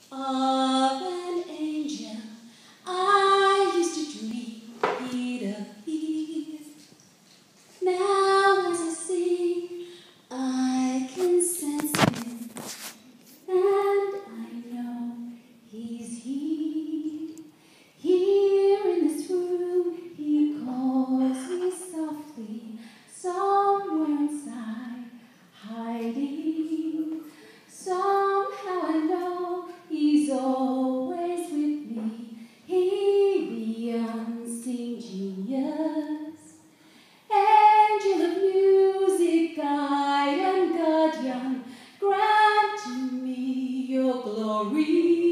of an angel. I used to dream he'd appear. Now as I sing, I can sense him, and I know he's here. Here in this room, he calls me softly, somewhere inside, hiding. Somehow I know he's always with me. He, the unseen genius, angel of music, guide and guardian, grant to me your glory.